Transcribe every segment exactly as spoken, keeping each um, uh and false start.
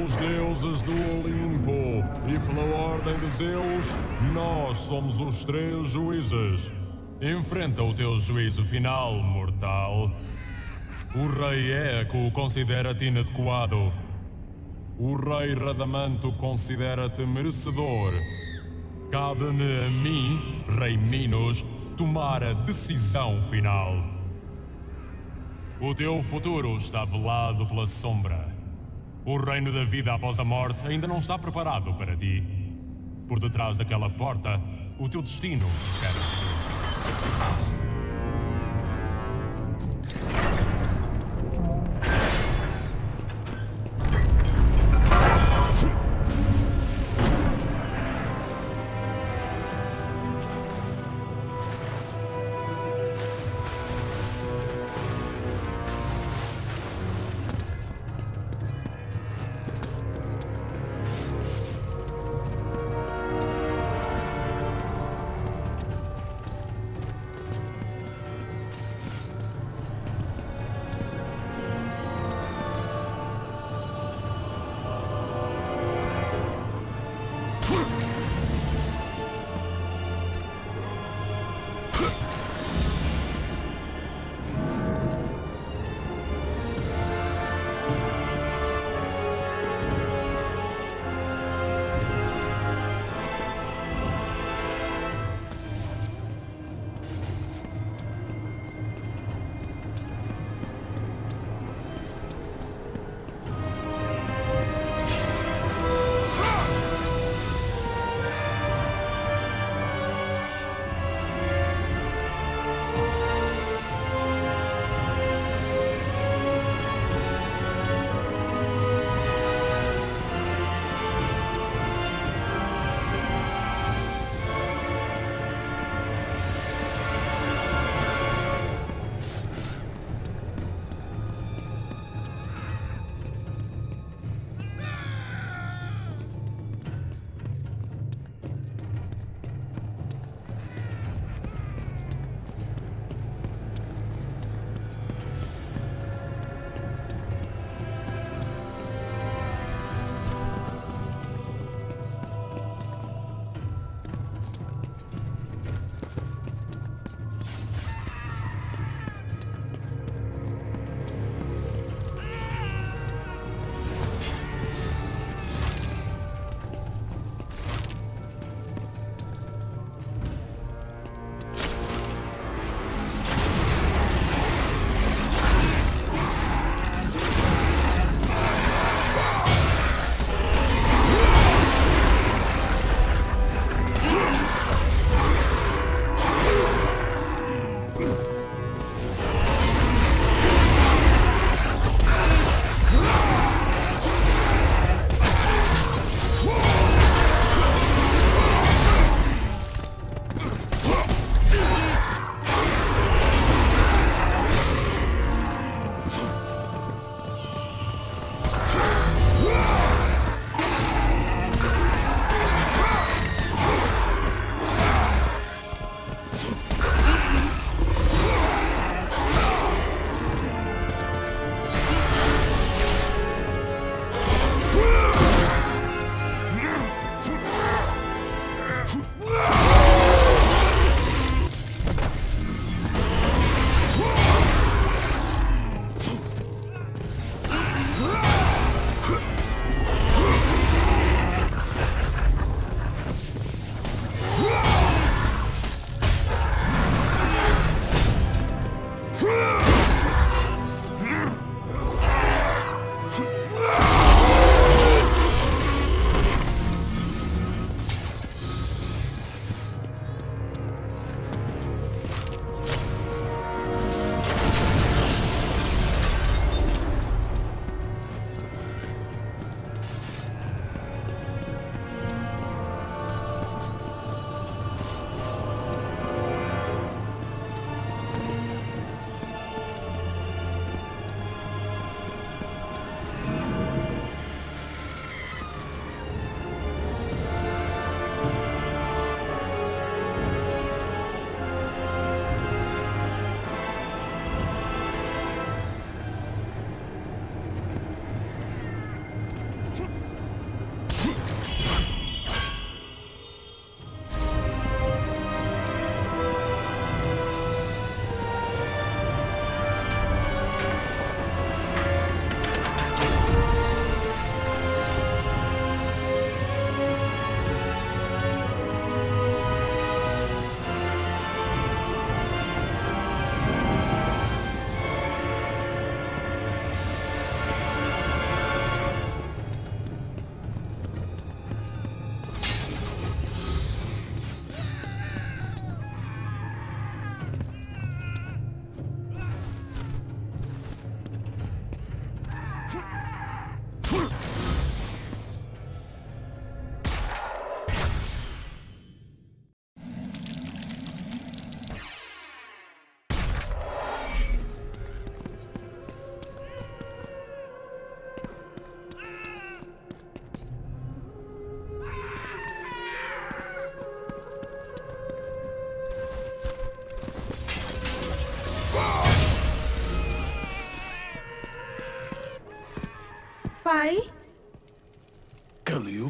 Pelos deuses do Olimpo e pela ordem de Zeus, nós somos os três juízes. Enfrenta o teu juízo final, mortal. O rei Eco considera-te inadequado. O rei Radamanto considera-te merecedor. Cabe-me a mim, rei Minos, tomar a decisão final. O teu futuro está velado pela sombra. O reino da vida após a morte ainda não está preparado para ti. Por detrás daquela porta, o teu destino espera-te.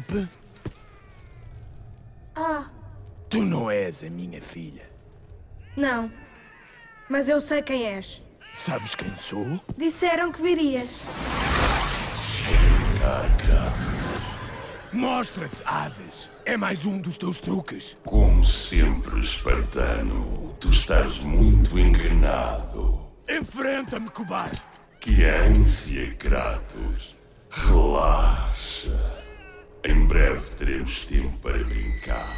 Desculpe? Ah, Tu não és a minha filha. não. Mas eu sei quem és. Sabes quem sou? Disseram que virias. Mostra-te, Hades. É mais um dos teus truques. Como sempre, espartano, tu estás muito enganado. Enfrenta-me, cobarde. Que ânsia, Kratos. Relaxa. Em breve teremos tempo para brincar.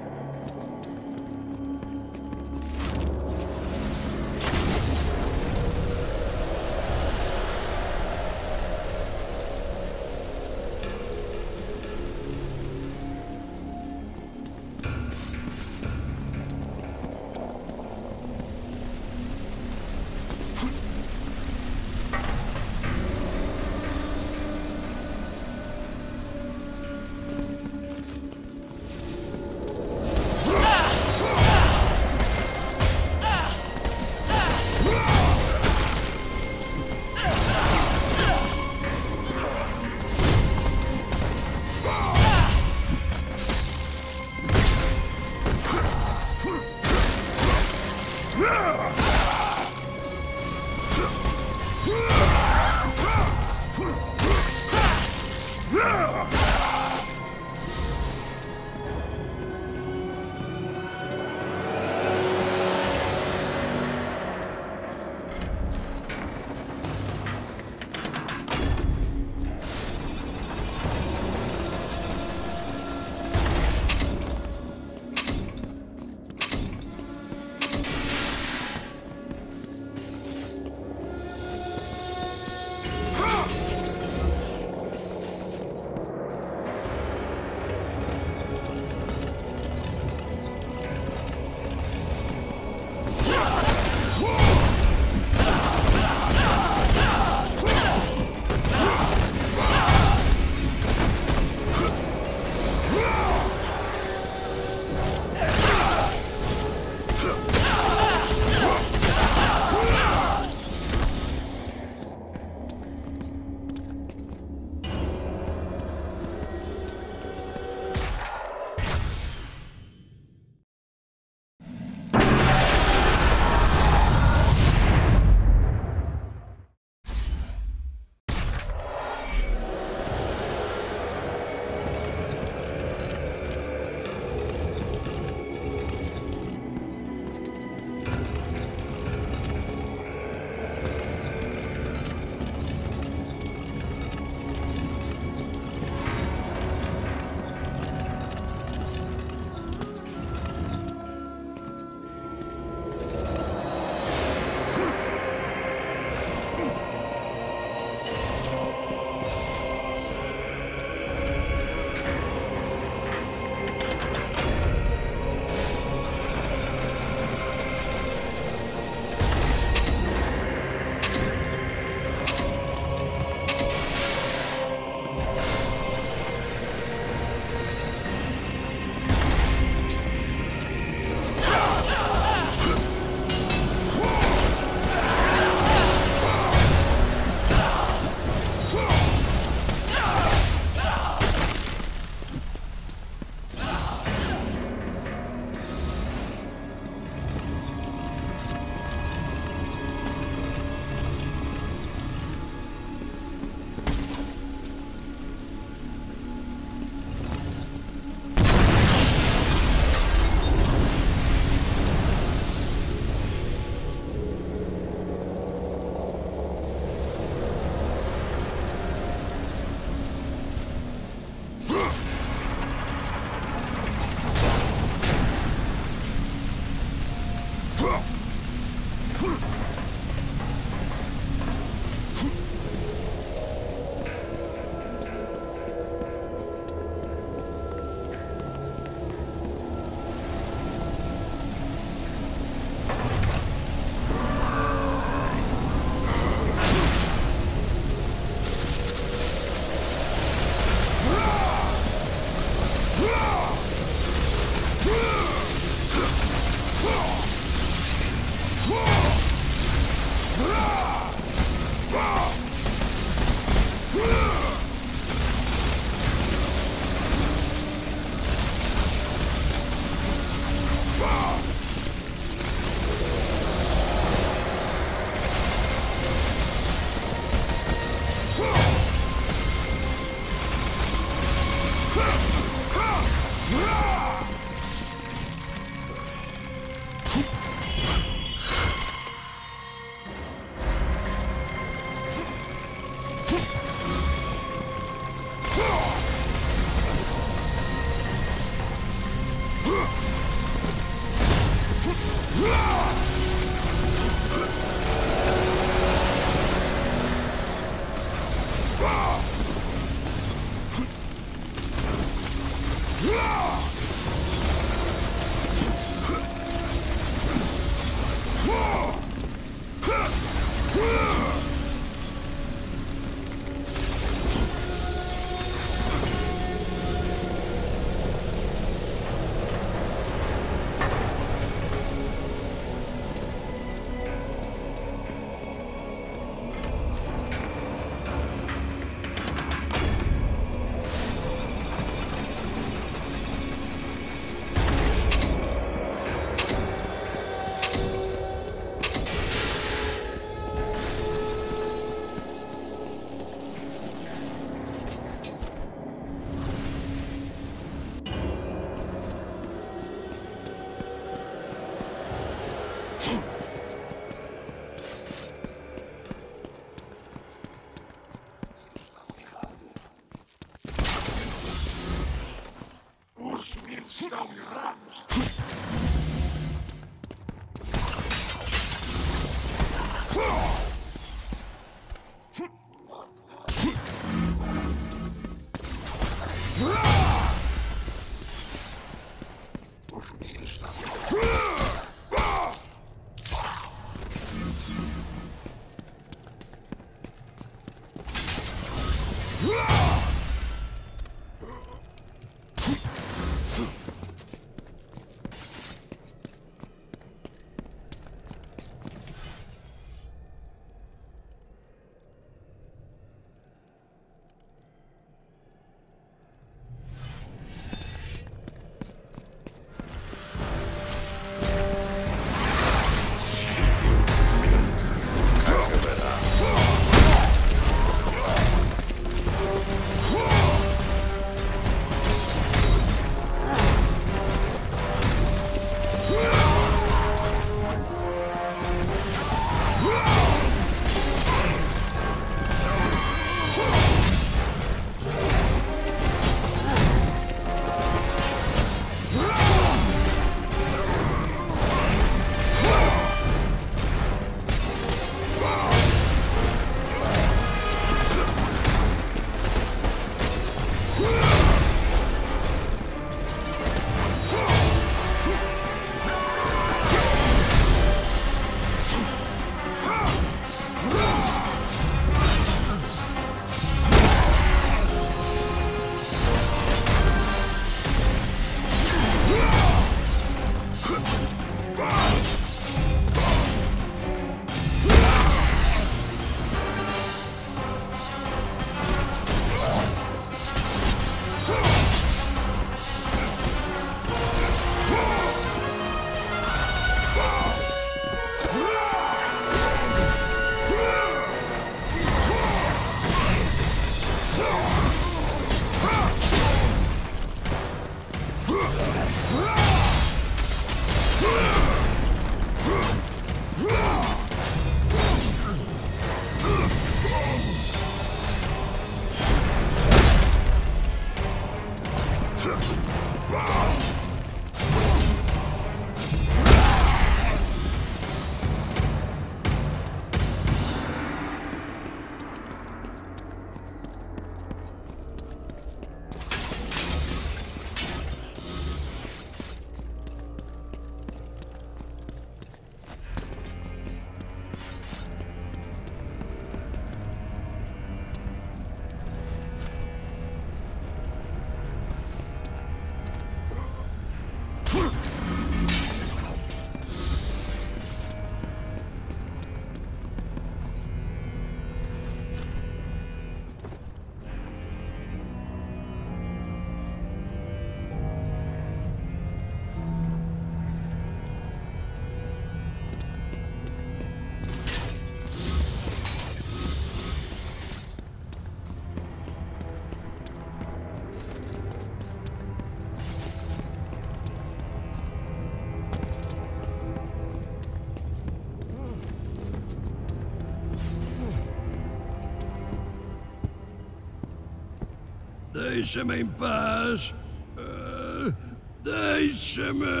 Deixa-me em paz. Uh, Deixa-me.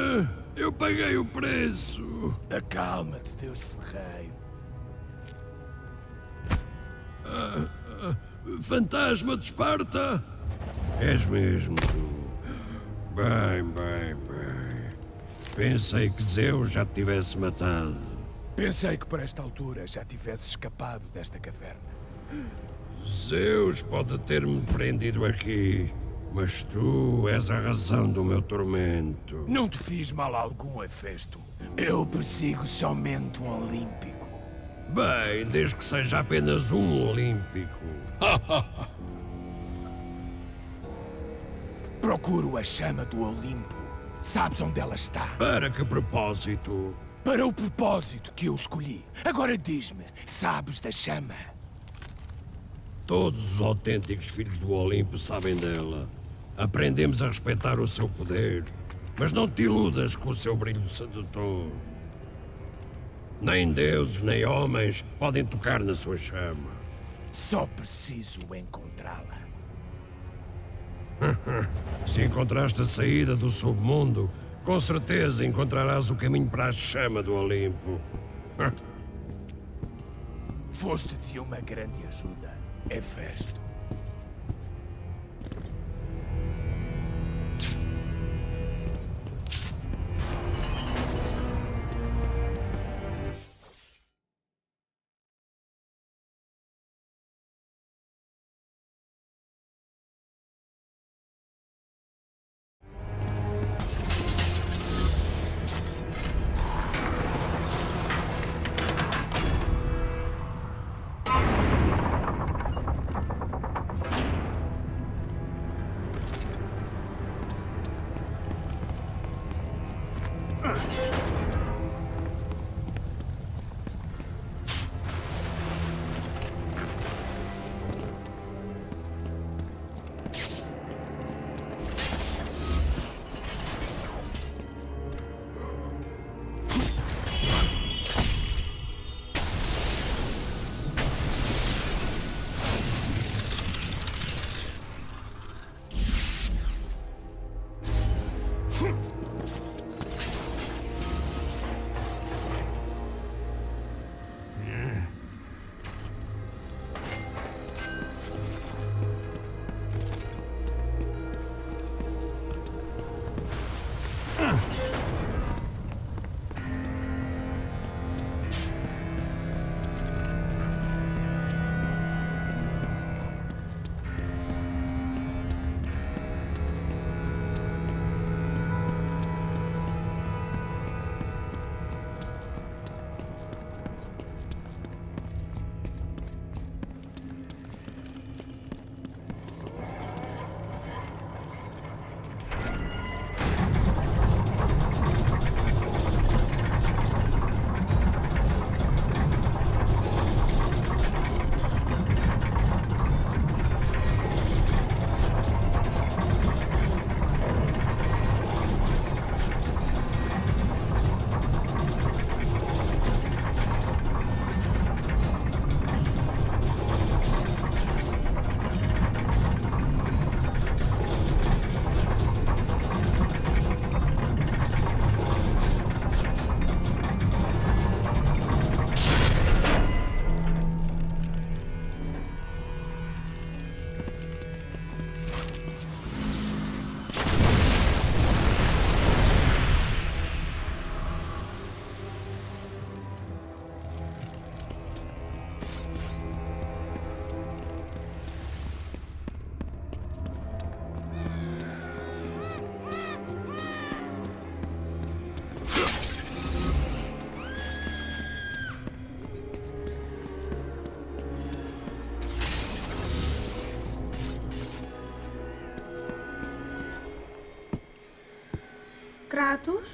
Eu paguei o preço. Acalma-te, Deus ferreiro. Ah, ah, fantasma de Esparta? És mesmo tu. Bem, bem, bem. Pensei que Zeus já te tivesse matado. Pensei que por esta altura já tivesse escapado desta caverna. Zeus pode ter-me prendido aqui, mas tu és a razão do meu tormento. Não te fiz mal algum, Hefesto. Eu persigo somente um olímpico. Bem, desde que seja apenas um olímpico. Procuro a chama do Olimpo. Sabes onde ela está? Para que propósito? Para o propósito que eu escolhi. Agora diz-me, sabes da chama? Todos os autênticos filhos do Olimpo sabem dela. Aprendemos a respeitar o seu poder, mas não te iludas com o seu brilho sedutor. Nem deuses, nem homens podem tocar na sua chama. Só preciso encontrá-la. Se encontraste a saída do submundo, com certeza encontrarás o caminho para a chama do Olimpo. Foste de uma grande ajuda, Hefesto. Kratos?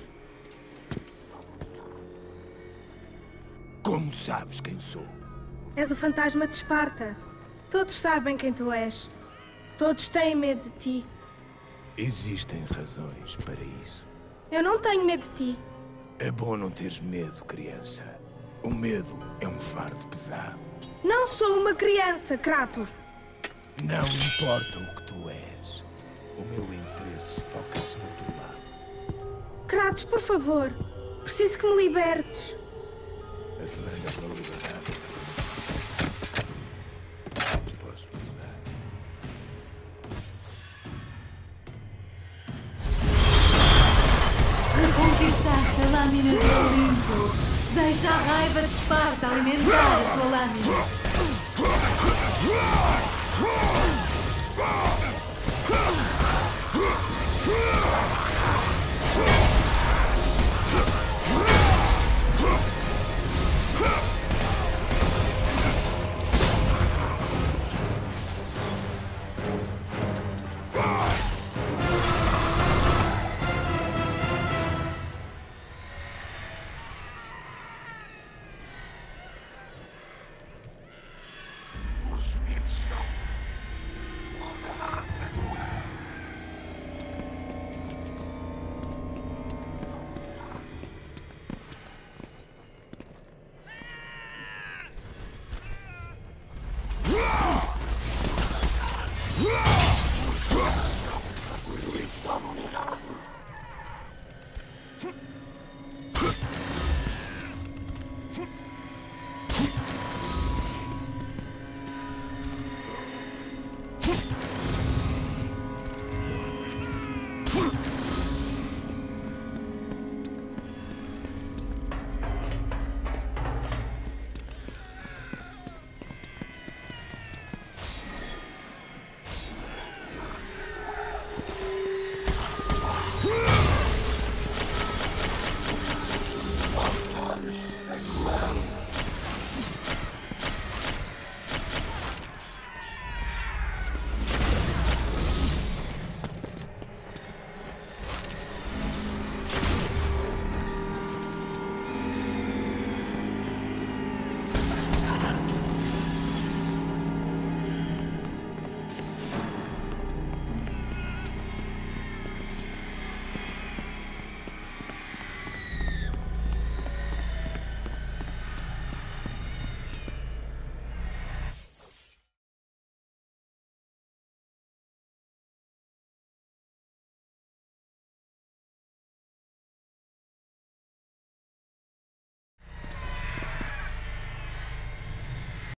Como sabes quem sou? És o fantasma de Esparta. Todos sabem quem tu és. Todos têm medo de ti. Existem razões para isso. Eu não tenho medo de ti. É bom não teres medo, criança. O medo é um fardo pesado. Não sou uma criança, Kratos. Não importa o que tu és. O meu interesse foca-se no teu lado. Kratos, por favor. Preciso que me libertes. Atlanta pela liberdade. Te posso ajudar. Conquistaste a lâmina do Olimpo. Deixa a raiva de Esparta alimentar a tua lâmina.